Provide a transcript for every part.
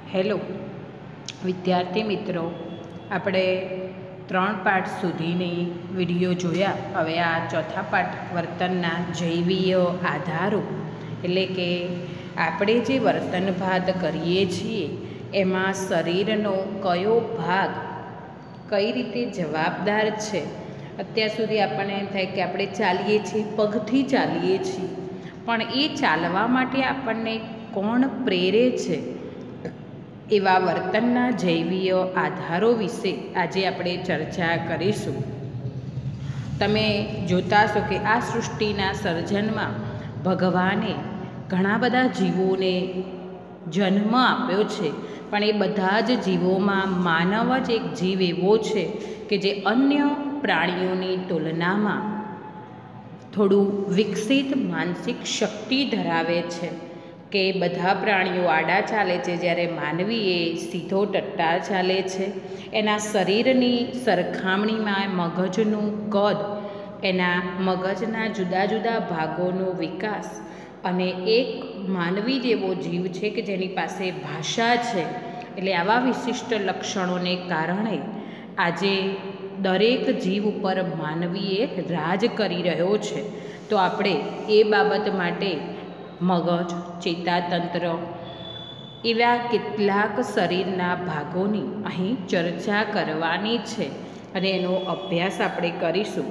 Hello વિદ્યાર્થી મિત્રો, આપણે 3 પાઠ સુધીની વિડીયો જોયા. હવે આ ચોથા પાઠ વર્તનના જૈવીય આધારો, એટલે કે આપણે જે વર્તનભાત કરીએ છીએ એમાં શરીરનો કયો ભાગ કઈ રીતે જવાબદાર છે. અત્યાર સુધી આપણને એમ થાય કે આપણે ચાલીએ છીએ, પગથી ચાલીએ છીએ, પણ એ ચાલવા માટે આપણને કોણ પ્રેરે છે, એવા વર્તનના જૈવીય આધારો વિશે આજે આપણે ચર્ચા કરીશું. તમે જોતા હશો કે આ સૃષ્ટિના સર્જનમાં ભગવાને ઘણા બધા જીવોને જન્મ આપ્યો છે, પણ એ બધા જ જીવોમાં માનવ જ એક જીવ એવો છે કે જે અન્ય પ્રાણીઓની તુલનામાં થોડું વિકસિત માનસિક શક્તિ ધરાવે છે. કે બધા પ્રાણીઓ આડા ચાલે છે, જ્યારે માનવી એ સીધો ટટ્ટાર ચાલે છે. એના શરીરની સરખામણીમાં મગજનું કદ, એના મગજના જુદા જુદા ભાગોનો વિકાસ, અને એક માનવી જેવો જીવ છે કે જેની પાસે ભાષા છે, એટલે આવા વિશિષ્ટ લક્ષણોને કારણે આજે દરેક જીવ ઉપર માનવીએ રાજ કરી રહ્યો છે. તો આપણે એ બાબત માટે મગજ, ચેતાતંત્ર એવા કેટલાક શરીરના ભાગોની અહીં ચર્ચા કરવાની છે અને એનો અભ્યાસ આપણે કરીશું.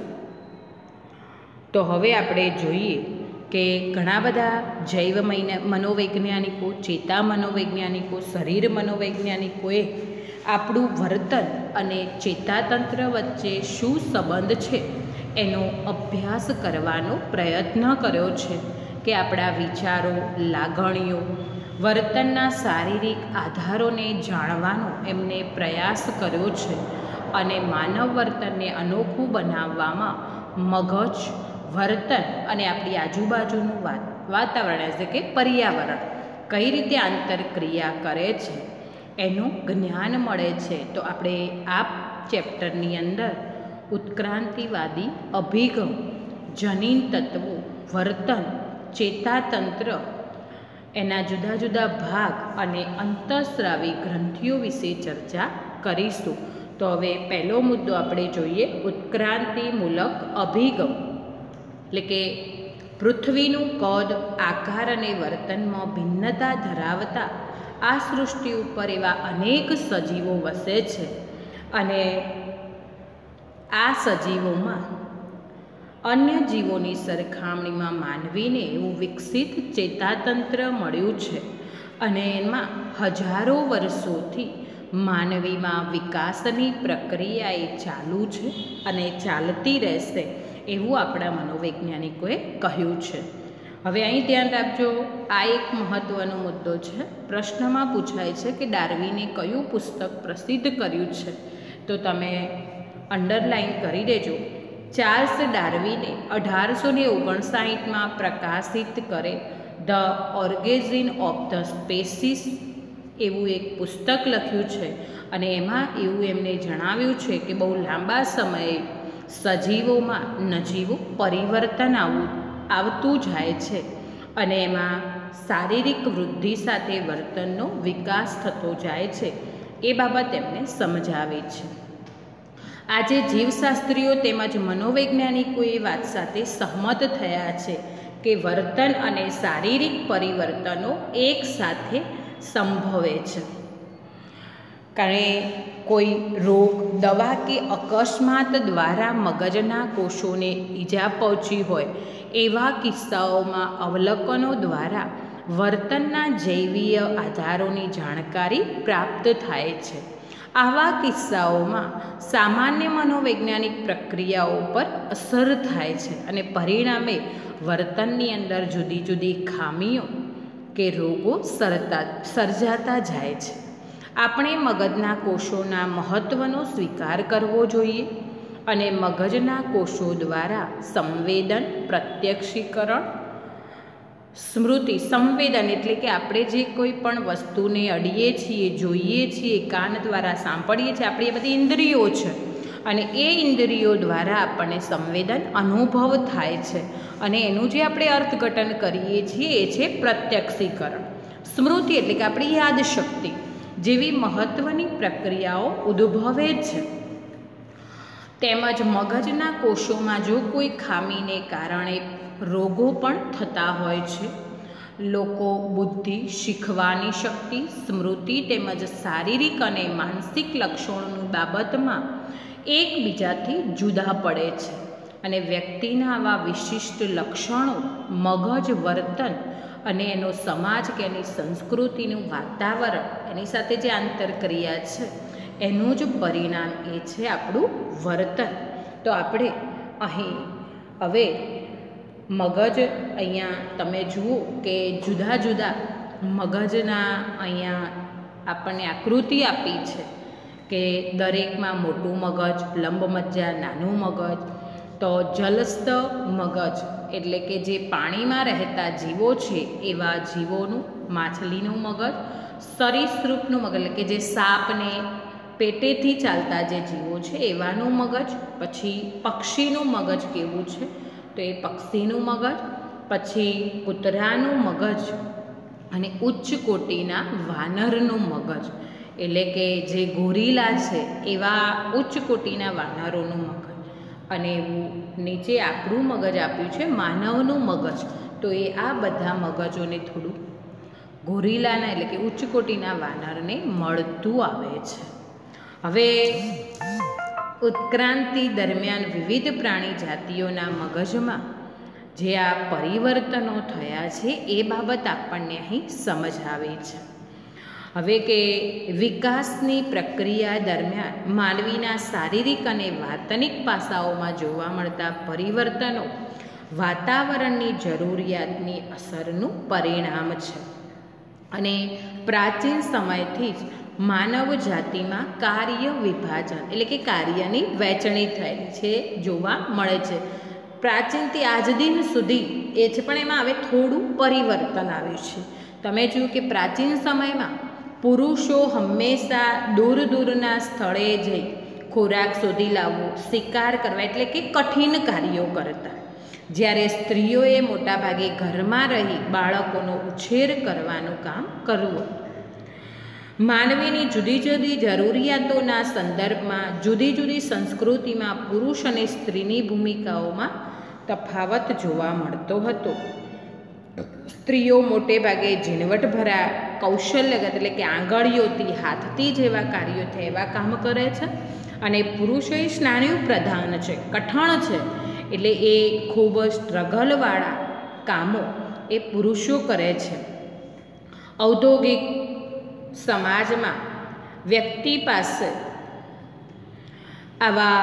તો હવે આપણે જોઈએ કે ઘણા બધા જૈવ મનોવૈજ્ઞાનિકો, ચેતા મનોવૈજ્ઞાનિકો, શરીર મનોવૈજ્ઞાનિકોએ આપણું વર્તન અને ચેતાતંત્ર વચ્ચે શું સંબંધ છે એનો અભ્યાસ કરવાનો પ્રયત્ન કર્યો છે. કે આપણા વિચારો, લાગણીઓ, વર્તનના શારીરિક આધારોને જાણવાનો એમને પ્રયાસ કર્યો છે. અને માનવ વર્તનને અનોખું બનાવવામાં મગજ, વર્તન અને આપણી આજુબાજુનું વાતાવરણ એટલે કે પર્યાવરણ કઈ રીતે આંતરક્રિયા કરે છે એનું જ્ઞાન મળે છે. તો આપણે આ ચેપ્ટરની અંદર ઉત્ક્રાંતિવાદી અભિગમ, જનીન તત્વો, વર્તન, ચેતાતંત્ર, એના જુદા જુદા ભાગ અને અંતઃસ્રાવી ગ્રંથિઓ વિશે ચર્ચા કરીશું. તો હવે પહેલો મુદ્દો આપણે જોઈએ, ઉત્ક્રાંતિમૂલક અભિગમ. એટલે કે પૃથ્વીનું કદ, આકાર અને વર્તનમાં ભિન્નતા ધરાવતા આ સૃષ્ટિ ઉપર એવા અનેક સજીવો વસે છે, અને આ સજીવોમાં અન્ય જીવોની સરખામણીમાં માનવીને એવું વિકસિત ચેતાતંત્ર મળ્યું છે, અને એમાં હજારો વર્ષોથી માનવીમાં વિકાસની પ્રક્રિયા એ ચાલુ છે અને ચાલતી રહેશે એવું આપણા મનોવૈજ્ઞાનિકોએ કહ્યું છે. હવે અહીં ધ્યાન રાખજો, આ એક મહત્ત્વનો મુદ્દો છે. પ્રશ્નમાં પૂછાય છે કે ડાર્વિને કયું પુસ્તક પ્રસિદ્ધ કર્યું છે, તો તમે અંડરલાઈન કરી દેજો. ચાર્લ્સ ડાર્વિને 1859માં પ્રકાશિત કરે the origin of the species એવું એક પુસ્તક લખ્યું છે, અને એમાં એવું એમને જણાવ્યું છે કે બહુ લાંબા સમયે સજીવોમાં નજીવું પરિવર્તન આવતું જાય છે, અને એમાં શારીરિક વૃદ્ધિ સાથે વર્તનનો વિકાસ થતો જાય છે. એ બાબત એમને સમજાવે છે. આજે જીવશાસ્ત્રીઓ તેમજ મનોવૈજ્ઞાનિકો એ વાત સાથે સહમત થયા છે કે વર્તન અને શારીરિક પરિવર્તનો એક સાથે સંભવે છે. કારણ કોઈ રોગ, દવા કે અકસ્માત દ્વારા મગજના કોષોને ઈજા પહોંચી હોય એવા કિસ્સાઓમાં અવલોકનો દ્વારા વર્તનના જૈવીય આધારોની જાણકારી પ્રાપ્ત થાય છે. આવા કિસ્સાઓમાં સામાન્ય મનોવૈજ્ઞાનિક પ્રક્રિયાઓ પર અસર થાય છે, અને પરિણામે વર્તનની અંદર જુદી જુદી ખામીઓ કે રોગો સર્જાતા જાય છે. આપણે મગજના કોષોના મહત્ત્વનો સ્વીકાર કરવો જોઈએ, અને મગજના કોષો દ્વારા સંવેદન, પ્રત્યક્ષીકરણ, સ્મૃતિ, સંવેદન એટલે કે આપણે જે કોઈ પણ વસ્તુને અડીએ છીએ, જોઈએ છીએ, કાન દ્વારા સાંભળીએ છીએ, આપણી એ બધી ઇન્દ્રિયો છે, અને એ ઇન્દ્રિયો દ્વારા આપણને સંવેદન અનુભવ થાય છે, અને એનું જે આપણે અર્થઘટન કરીએ છીએ એ છે પ્રત્યક્ષીકરણ. સ્મૃતિ એટલે કે આપણી યાદશક્તિ, જેવી મહત્ત્વની પ્રક્રિયાઓ ઉદ્ભવે છે. તેમજ મગજના કોષોમાં જો કોઈ ખામીને કારણે રોગો પણ થતા હોય છે. લોકો બુદ્ધિ, શીખવાની શક્તિ, સ્મૃતિ તેમજ શારીરિક અને માનસિક લક્ષણોની બાબતમાં એકબીજાથી જુદા પડે છે અને વ્યક્તિના આવા વિશિષ્ટ લક્ષણો મગજ, વર્તન અને એનો સમાજ કે એની સંસ્કૃતિનું વાતાવરણ, એની સાથે જે આંતરક્રિયા છે એનું જ પરિણામ એ છે આપણું વર્તન. તો આપણે અહીં હવે મગજ, અહીંયા તમે જુઓ કે જુદા જુદા મગજના અહીંયા આપણને આકૃતિ આપી છે કે દરેકમાં મોટું મગજ, લંબમજ્જા નાનું મગજ. તો જલસ્થ મગજ એટલે કે જે પાણીમાં રહેતા જીવો છે એવા જીવોનું, માછલીનું મગજ. સરીસૃપનું મગજ એટલે કે જે સાપને પેટેથી ચાલતા જે જીવો છે એવાનું મગજ. પછી પક્ષીનું મગજ કેવું છે તો એ પક્ષીનું મગજ. પછી કૂતરાનું મગજ અને ઉચ્ચ કોટીના વાનરનું મગજ એટલે કે જે ગોરીલા છે એવા ઉચ્ચ કોટીના વાનરોનું મગજ. અને એવું નીચે આપણું મગજ આપ્યું છે માનવનું મગજ. તો એ આ બધા મગજોને થોડું ગોરીલાના એટલે કે ઉચ્ચ કોટીના વાનરને મળતું આવે છે. હવે ઉત્ક્રાંતિ દરમિયાન વિવિધ પ્રાણી જાતિઓના મગજમાં જે આ પરિવર્તનો થયા છે એ બાબત આપણને અહીં સમજ આવે છે. હવે કે વિકાસની પ્રક્રિયા દરમિયાન માનવીના શારીરિક અને વાતનિક પાસાઓમાં જોવા મળતા પરિવર્તનો વાતાવરણની જરૂરિયાતની અસરનું પરિણામ છે. અને પ્રાચીન સમયથી જ માનવ જાતિમાં કાર્ય વિભાજન એટલે કે કાર્યની વહેંચણી થયેલી છે જોવા મળે છે. પ્રાચીનથી આજ દિન સુધી એ છે, પણ એમાં હવે થોડું પરિવર્તન આવ્યું છે. તમે જોયું કે પ્રાચીન સમયમાં પુરુષો હંમેશા દૂર દૂરના સ્થળે જઈ ખોરાક શોધી લાવવો, શિકાર કરવા એટલે કે કઠિન કાર્યો કરતા. જ્યારે સ્ત્રીઓએ મોટાભાગે ઘરમાં રહી બાળકોનો ઉછેર કરવાનું કામ કરવું. માનવીની જુદી જુદી જરૂરિયાતોના સંદર્ભમાં જુદી જુદી સંસ્કૃતિમાં પુરુષ અને સ્ત્રીની ભૂમિકાઓમાં તફાવત જોવા મળતો હતો. સ્ત્રીઓ મોટે ભાગે ઝીણવટભરા કૌશલ્યગત એટલે કે આંગળીઓથી, હાથથી જેવા કાર્યો છે એવા કામ કરે છે. અને પુરુષો એ સ્નાયુ પ્રધાન છે, કઠણ છે, એટલે એ ખૂબ સ્ટ્રગલવાળા કામો એ પુરુષો કરે છે. ઔદ્યોગિક સમાજમાં વ્યક્તિ પાસે આવા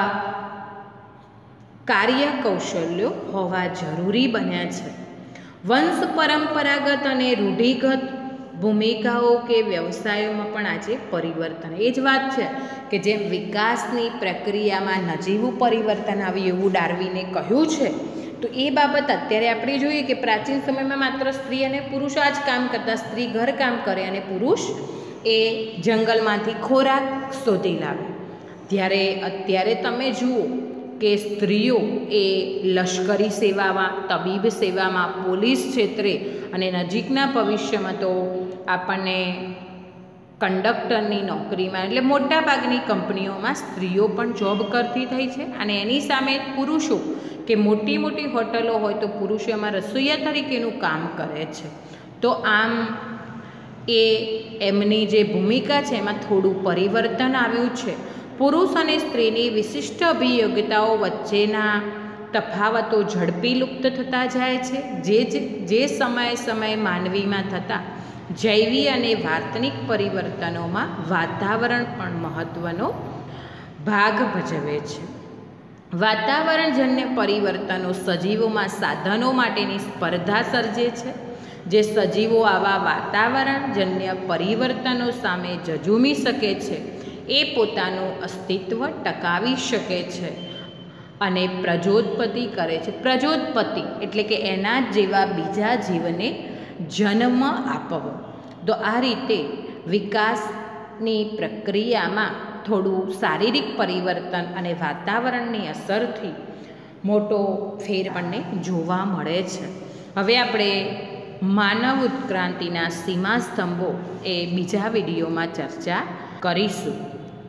કાર્ય કૌશલ્યો હોવા જરૂરી બન્યા છે. વંશ પરંપરાગત અને રૂઢિગત ભૂમિકાઓ કે વ્યવસાયોમાં પણ આજે પરિવર્તન, એ જ વાત છે કે જેમ વિકાસની પ્રક્રિયામાં નજીવું પરિવર્તન આવ્યું એવું ડાર્વિને કહ્યું છે. તો એ બાબત અત્યારે આપણે જોઈએ કે પ્રાચીન સમયમાં માત્ર સ્ત્રી અને પુરુષ આ જ કામ કરતા. સ્ત્રી ઘરકામ કરે અને પુરુષ એ જંગલમાંથી ખોરાક શોધી લાવે. ત્યારે અત્યારે તમે જુઓ કે સ્ત્રીઓ એ લશ્કરી સેવામાં, તબીબ સેવામાં, પોલીસ ક્ષેત્રે અને નજીકના ભવિષ્યમાં તો આપણને કંડક્ટરની નોકરીમાં એટલે મોટાભાગની કંપનીઓમાં સ્ત્રીઓ પણ જોબ કરતી થઈ છે. અને એની સામે પુરુષો કે મોટી મોટી હોટલો હોય તો પુરુષો એમાં રસોઈયા તરીકેનું કામ કરે છે. તો આમ એ એમની જે ભૂમિકા છે એમાં થોડું પરિવર્તન આવ્યું છે. પુરુષ અને સ્ત્રીની વિશિષ્ટ અભિયોગ્યતાઓ વચ્ચેના તફાવતો ઝડપી લુપ્ત થતા જાય છે. જે સમયે માનવીમાં થતા જૈવી અને વાતનિક પરિવર્તનોમાં વાતાવરણ પણ મહત્ત્વનો ભાગ ભજવે છે. વાતાવરણજન્ય પરિવર્તનો સજીવોમાં સાધનો માટેની સ્પર્ધા સર્જે છે. જે સજીવો આવા વાતાવરણજન્ય પરિવર્તનો સામે ઝઝૂમી શકે છે એ પોતાનું અસ્તિત્વ ટકાવી શકે છે અને પ્રજોત્પત્તિ કરે છે. પ્રજોત્પત્તિ એટલે કે એના જેવા બીજા જીવને જન્મ આપવો. તો આ રીતે વિકાસની પ્રક્રિયામાં થોડું શારીરિક પરિવર્તન અને વાતાવરણની અસરથી મોટો ફેર આપણને જોવા મળે છે. હવે આપણે માનવ ઉત્ક્રાંતિના સીમા સ્તંભો એ બીજા વિડીયોમાં ચર્ચા કરીશું.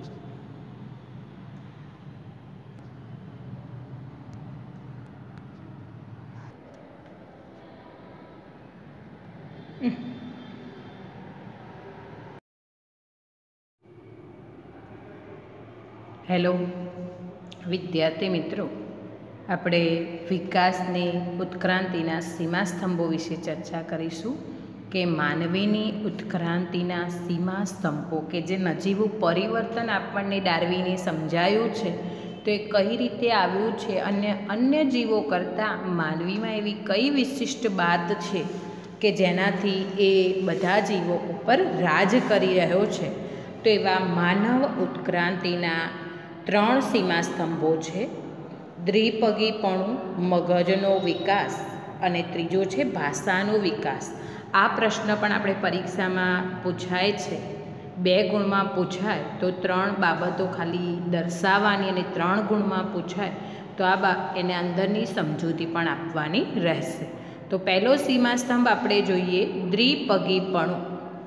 હેલો વિદ્યાર્થી મિત્રો, આપણે વિકાસની ઉત્ક્રાંતિના સીમાસ્તંભો વિશે ચર્ચા કરીશું કે માનવીની ઉત્ક્રાંતિના સીમાસ્તંભો કે જે નજીવું પરિવર્તન આપણને ડાર્વિને સમજાયું છે તો એ કઈ રીતે આવ્યું છે અને અન્ય જીવો કરતાં માનવીમાં એવી કઈ વિશિષ્ટ બાત છે કે જેનાથી એ બધા જીવો ઉપર રાજ કરી રહ્યો છે. તો એવા માનવ ઉત્ક્રાંતિના 3 સીમાસ્તંભો છે: દ્વિપગીપણું, મગજનો વિકાસ અને ત્રીજો છે ભાષાનો વિકાસ. આ પ્રશ્ન પણ આપણે પરીક્ષામાં પૂછાય છે. 2 ગુણમાં પૂછાય તો 3 બાબતો ખાલી દર્શાવવાની અને 3 ગુણમાં પૂછાય તો એને અંદરની સમજૂતી પણ આપવાની રહેશે. તો પહેલો સીમાસ્તંભ આપણે જોઈએ દ્વિપગીપણું.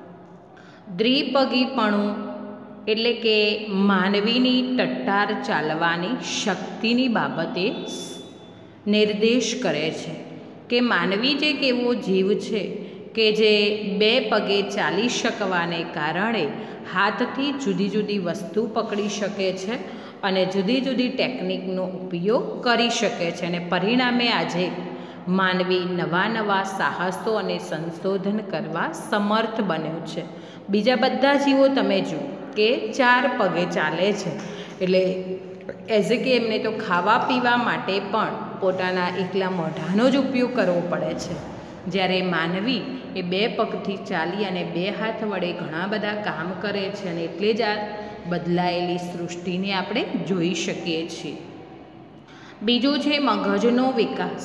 દ્વિપગીપણું એટલે કે માનવીની ટટ્ટાર ચાલવાની શક્તિની બાબતે નિર્દેશ કરે છે કે માનવી જે એક એવો જીવ છે કે જે 2 પગે ચાલી શકવાને કારણે હાથથી જુદી જુદી વસ્તુ પકડી શકે છે અને જુદી જુદી ટેકનિકનો ઉપયોગ કરી શકે છે અને પરિણામે આજે માનવી નવા સાહસો અને સંશોધન કરવા સમર્થ બન્યો છે. બીજા બધા જીવો તમે જુઓ કે 4 પગે ચાલે છે, એટલે એઝ કે એમને તો ખાવા પીવા માટે પણ પોતાના એકલા મોઢાનો જ ઉપયોગ કરવો પડે છે, જ્યારે માનવી એ 2 પગથી ચાલી અને 2 હાથ વડે ઘણા બધા કામ કરે છે અને એટલે જ આ બદલાયેલી સૃષ્ટિને આપણે જોઈ શકીએ છીએ. બીજું છે મગજનો વિકાસ.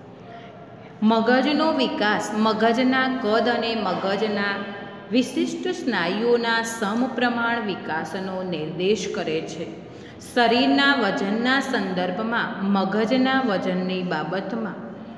મગજનો વિકાસ મગજના કદ અને મગજના વિશિષ્ટ સ્નાયુઓના સમપ્રમાણ વિકાસનો નિર્દેશ કરે છે. શરીરના વજનના સંદર્ભમાં મગજના વજનની બાબતમાં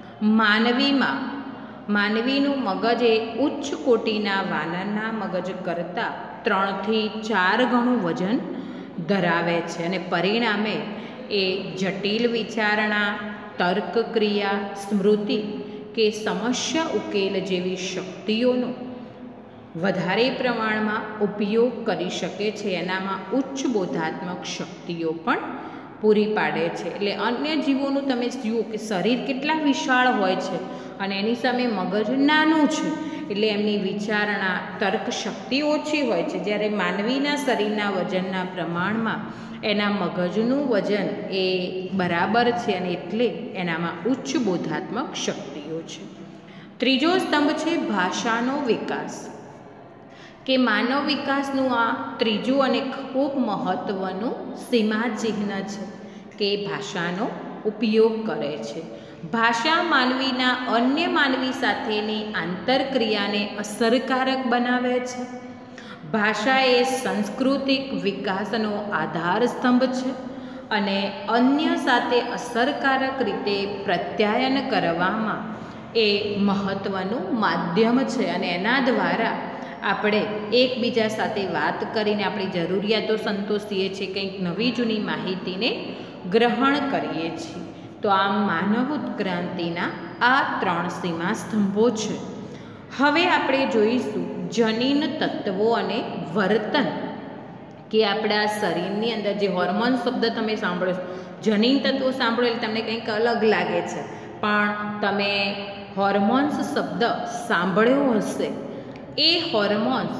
માનવીનું મગજ એ ઉચ્ચ કોટીના વાનરના મગજ કરતાં 3 થી 4 ગણું વજન ધરાવે છે અને પરિણામે એ જટિલ વિચારણા, તર્ક ક્રિયા, સ્મૃતિ કે સમસ્યા ઉકેલ જેવી શક્તિઓનો વધારે પ્રમાણમાં ઉપયોગ કરી શકે છે. એનામાં ઉચ્ચ બોધાત્મક શક્તિઓ પણ પૂરી પાડે છે. એટલે અન્ય જીવોનું તમે જુઓ કે શરીર કેટલા વિશાળ હોય છે અને એની સામે મગજ નાનું છે, એટલે એમની વિચારણા, તર્ક શક્તિ ઓછી હોય છે, જ્યારે માનવીના શરીરના વજનના પ્રમાણમાં એના મગજનું વજન એ બરાબર છે અને એટલે એનામાં ઉચ્ચ બોધાત્મક શક્તિઓ છે. ત્રીજો સ્તંભ છે ભાષાનો વિકાસ, કે માનવ વિકાસનું આ ત્રીજું અને ખૂબ મહત્ત્વનું સીમાચિહ્ન છે કે ભાષાનો ઉપયોગ કરે છે. ભાષા માનવીના અન્ય માનવી સાથેની આંતરક્રિયાને અસરકારક બનાવે છે. ભાષા એ સાંસ્કૃતિક વિકાસનો આધાર સ્તંભ છે અને અન્ય સાથે અસરકારક રીતે પ્રત્યાયન કરવામાં એ મહત્ત્વનું માધ્યમ છે અને એના દ્વારા આપણે એકબીજા સાથે વાત કરીને આપણી જરૂરિયાતો સંતોષીએ છીએ, કંઈક નવી જૂની માહિતીને ગ્રહણ કરીએ છીએ. તો આ માનવ ઉત્ક્રાંતિના આ 3 સીમાસ્તંભો છે. હવે આપણે જોઈશું જનીન તત્વો અને વર્તન, કે આપણા શરીરની અંદર જે હોર્મોન શબ્દ તમે સાંભળો છો, જનીન તત્વો સાંભળો એટલે તમને કંઈક અલગ લાગે છે, પણ તમે હોર્મોન્સ શબ્દ સાંભળ્યો હશે. એ હોર્મોન્સ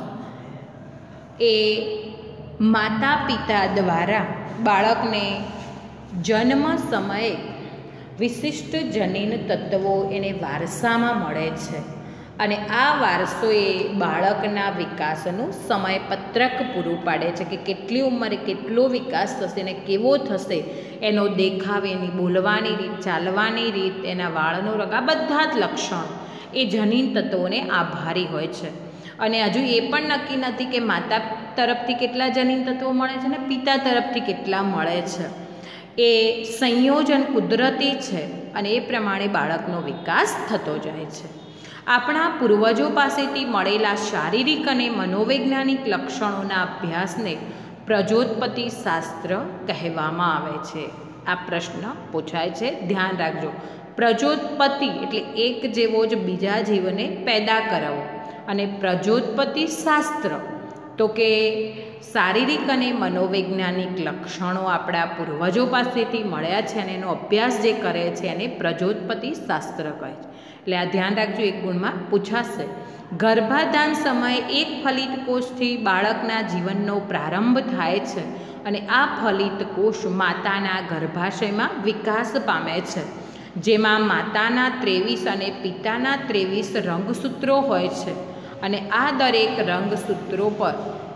એ માતા પિતા દ્વારા બાળકને જન્મ સમયે વિશિષ્ટ જનીન તત્વો એને વારસામાં મળે છે અને આ વારસો એ બાળકના વિકાસનું સમયપત્રક પૂરું પાડે છે કે કેટલી ઉંમરે કેટલો વિકાસ થશે અને કેવો થશે, એનો દેખાવ, એની બોલવાની રીત, ચાલવાની રીત, એના વાળનો રંગ, આ બધા જ લક્ષણો એ જનીન તત્વોને આભારી હોય છે. અને હજુ એ પણ નક્કી નથી કે માતા તરફથી કેટલા જનીન તત્વો મળે છે અને પિતા તરફથી કેટલા મળે છે. એ સંયોજન કુદરતી છે અને એ પ્રમાણે બાળકનો વિકાસ થતો જાય છે. આપણા પૂર્વજો પાસેથી મળેલા શારીરિક અને મનોવૈજ્ઞાનિક લક્ષણોના અભ્યાસને પ્રજોત્પત્તિ શાસ્ત્ર કહેવામાં આવે છે. આ પ્રશ્ન પૂછાય છે, ધ્યાન રાખજો. પ્રજોત્પત્તિ એટલે એક જેવો જ બીજા જીવને પેદા કરવો, અને પ્રજોત્પત્તિ શાસ્ત્ર તો કે શારીરિક અને મનોવૈજ્ઞાનિક લક્ષણો આપણા પૂર્વજો પાસેથી મળ્યા છે અને એનો અભ્યાસ જે કરે છે એને પ્રજોત્પત્તિ શાસ્ત્ર કહે છે. એટલે આ ધ્યાન રાખજો, એક ગુણમાં પૂછાશે. ગર્ભાધાન સમયે એક ફલિત કોષથી બાળકના જીવનનો પ્રારંભ થાય છે અને આ ફલિત કોષ માતાના ગર્ભાશયમાં વિકાસ પામે છે, જેમાં માતાના 23 અને પિતાના 23 રંગસૂત્રો હોય છે, અને આ દરેક રંગસૂત્રો પર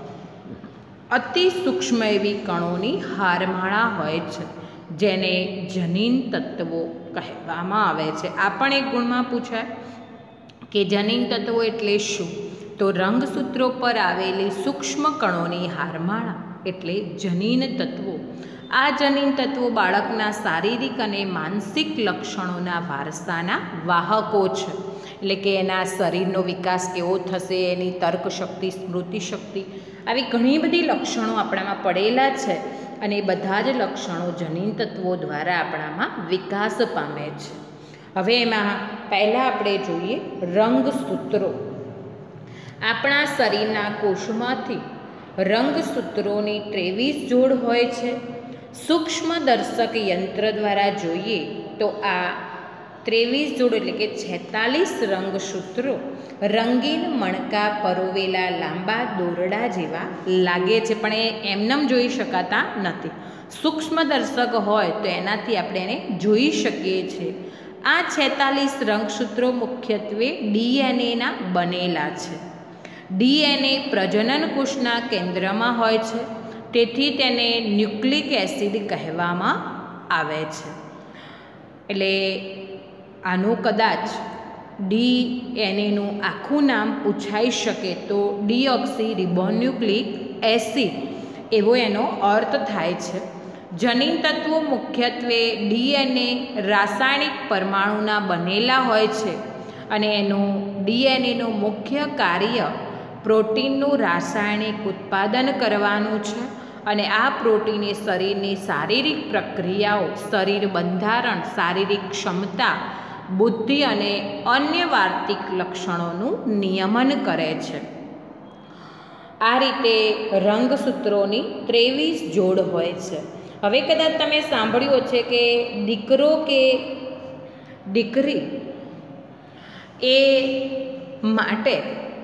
અતિ સૂક્ષ્મ એવી કણોની હારમાળા હોય છે, જેને જનીન તત્વો કહેવામાં આવે છે. આ પણ એક ગુણમાં પૂછાય કે જનીન તત્વો એટલે શું? તો રંગસૂત્રો પર આવેલી સૂક્ષ્મ કણોની હારમાળા એટલે જનીન તત્વો. આ જનીન તત્વો બાળકના શારીરિક અને માનસિક લક્ષણોના વારસાના વાહકો છે. એટલે કે એના શરીરનો વિકાસ કેવો થશે, એની તર્કશક્તિ, સ્મૃતિશક્તિ, આવી ઘણી બધી લક્ષણો આપણામાં પડેલા છે, અને એ બધા જ લક્ષણો જનીન તત્વો દ્વારા આપણામાં વિકાસ પામે છે. હવે એમાં પહેલાં આપણે જોઈએ રંગસૂત્રો. આપણા શરીરના કોષમાંથી રંગસૂત્રોની 23 જોડ હોય છે. સૂક્ષ્મ દર્શક યંત્ર દ્વારા જોઈએ તો આ 23 જોડ એટલે કે 46 રંગસૂત્રો રંગીન મણકા પરોવેલા લાંબા દોરડા જેવા લાગે છે, પણ એ એમનેમ જોઈ શકાતા નથી. સૂક્ષ્મ દર્શક હોય તો એનાથી આપણે એને જોઈ શકીએ છીએ. આ 46 રંગસૂત્રો મુખ્યત્વે ડીએનએના બનેલા છે. ડીએનએ પ્રજનન કોષના કેન્દ્રમાં હોય છે, તેથી તેને ન્યુક્લિક એસિડ કહેવામાં આવે છે. એટલે આનું કદાચ ડીએનએનું આખું નામ પૂછાઈ શકે તો ડીઓક્સી રિબોન્યુક્લિક એસિડ એવો એનો અર્થ થાય છે. જનીન તત્વો મુખ્યત્વે ડીએનએ રાસાયણિક પરમાણુના બનેલા હોય છે, અને એનું ડીએનએનું મુખ્ય કાર્ય પ્રોટીનનું રાસાયણિક ઉત્પાદન કરવાનું છે, અને આ પ્રોટીન એ શરીરની શારીરિક પ્રક્રિયાઓ, શરીર બંધારણ, શારીરિક ક્ષમતા, બુદ્ધિ અને અન્ય વાર્તિક લક્ષણોનું નિયમન કરે છે. આ રીતે રંગસૂત્રોની 23 જોડ હોય છે. હવે કદાચ તમે સાંભળ્યું છે કે દીકરો કે દીકરી એ માટે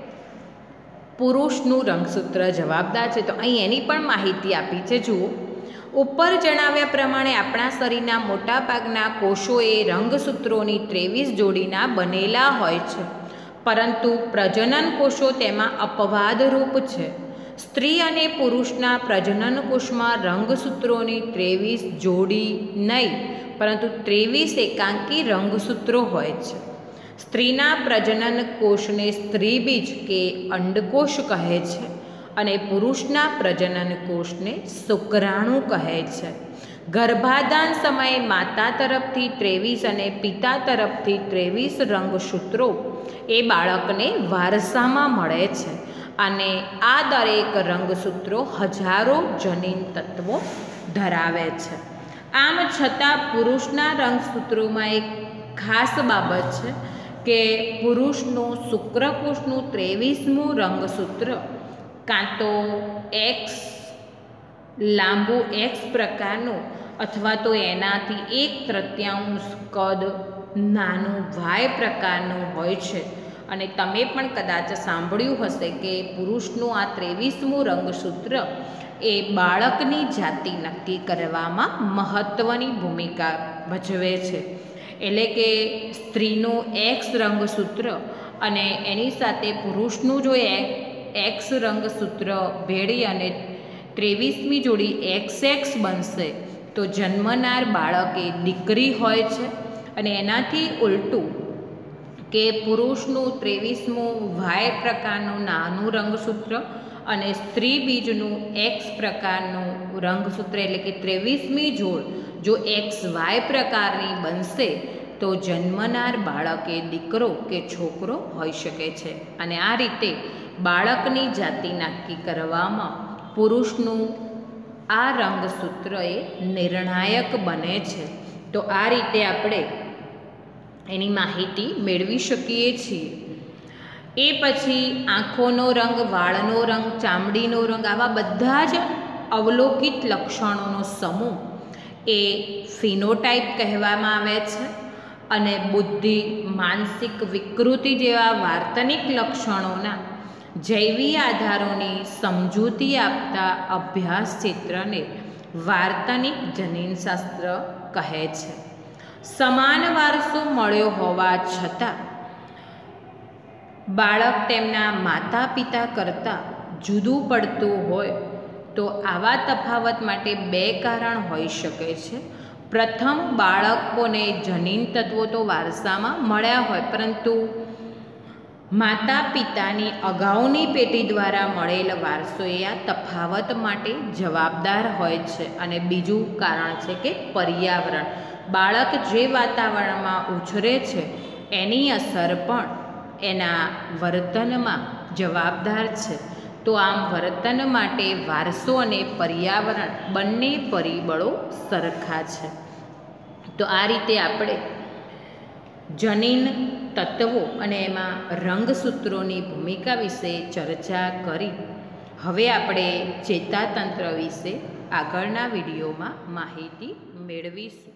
પુરુષનું રંગસૂત્ર જવાબદાર છે, તો અહીં એની પણ માહિતી આપી છે. જુઓ, ઉપર જણાવ્યા પ્રમાણે આપણા શરીરના મોટાભાગના કોષો એ રંગસૂત્રોની 23 જોડીના બનેલા હોય છે, પરંતુ પ્રજનન કોષો તેમાં અપવાદરૂપ છે. સ્ત્રી અને પુરુષના પ્રજનન કોષમાં રંગસૂત્રોની 23 જોડી નહીં, પરંતુ 23 એકાંકી રંગસૂત્રો હોય છે. સ્ત્રીના પ્રજનન કોષને સ્ત્રીબીજ કે અંડકોષ કહે છે, અને પુરુષના પ્રજનન કોષને શુક્રાણુ કહે છે. ગર્ભાધાન સમયે માતા તરફથી 23 અને પિતા તરફથી 23 રંગસૂત્રો એ બાળકને વારસામાં મળે છે, અને આ દરેક રંગસૂત્રો હજારો જનીન તત્વો ધરાવે છે. આમ છતાં પુરુષના રંગસૂત્રોમાં એક ખાસ બાબત છે કે પુરુષનું શુક્રકોષનું 23મું રંગસૂત્ર કાં તો એક્સ લાંબુ એક્સ પ્રકારનું અથવા તો એનાથી 1/3 કદ નાનું વાય પ્રકારનું હોય છે. અને તમે પણ કદાચ સાંભળ્યું હશે કે પુરુષનું આ 23મું રંગસૂત્ર એ બાળકની જાતિ નક્કી કરવામાં મહત્ત્વની ભૂમિકા ભજવે છે. એટલે કે સ્ત્રીનું એક્સ રંગસૂત્ર અને એની સાથે પુરુષનું જો એક્સ રંગસૂત્ર ભેળી અને 23મી જોડી XX બનશે તો જન્મનાર બાળક એ દીકરી હોય છે. અને એનાથી ઉલટું કે પુરુષનું 23મું વાય પ્રકારનું નાનું રંગસૂત્ર અને સ્ત્રી બીજનું એક્સ પ્રકારનું રંગસૂત્ર એટલે કે 23મી જોડ જો XY પ્રકારની બનશે તો જન્મનાર બાળક એ દીકરો કે છોકરો હોઈ શકે છે. અને આ રીતે બાળકની જાતિ નક્કી કરવામાં પુરુષનું આ રંગસૂત્ર એ નિર્ણાયક બને છે. તો આ રીતે આપણે એની માહિતી મેળવી શકીએ છીએ. એ પછી આંખોનો રંગ, વાળનો રંગ, ચામડીનો રંગ, આવા બધા જ અવલોકિત લક્ષણોનો સમૂહ એ ફિનોટાઇપ કહેવામાં આવે છે. અને બુદ્ધિ, માનસિક વિકૃતિ જેવા વાર્તનિક લક્ષણોના જૈવીય આધારોની સમજૂતી આપતા અભ્યાસ ક્ષેત્રને વાર્તનિક જનીનશાસ્ત્ર કહે છે. સમાન વારસો મળ્યો હોવા છતાં બાળક તેમના માતા પિતા કરતાં જુદું પડતું હોય તો આવા તફાવત માટે બે કારણ હોઈ શકે છે. પ્રથમ, બાળકોને જનીન તત્વો તો વારસામાં મળ્યા હોય, પરંતુ માતા પિતાની અગાઉની પેઢી દ્વારા મળેલ વારસો એ આ તફાવત માટે જવાબદાર હોય છે. અને બીજું કારણ છે કે પર્યાવરણ, બાળક જે વાતાવરણમાં ઉછરે છે એની અસર પણ એના વર્તનમાં જવાબદાર છે. તો આમ વર્તન માટે વારસો અને પર્યાવરણ બંને પરિબળો સરખા છે. તો આ રીતે આપણે જનીન તત્વો અને એમાં રંગસૂત્રોની ભૂમિકા વિશે ચર્ચા કરી. હવે આપણે ચેતાતંત્ર વિશે આગળના વિડીયોમાં માહિતી મેળવીશું.